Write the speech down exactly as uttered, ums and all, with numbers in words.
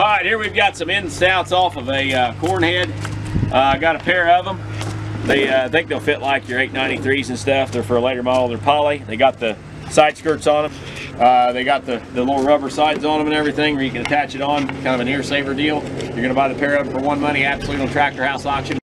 Alright, here we've got some end snouts off of a uh, corn head. I uh, got a pair of them. They uh, think they'll fit like your eight ninety-threes and stuff. They're for a later model. They're poly. They got the side skirts on them. Uh, they got the, the little rubber sides on them and everything where you can attach it on. Kind of an ear saver deal. You're going to buy the pair of them for one money, absolutely on Tractor House auction.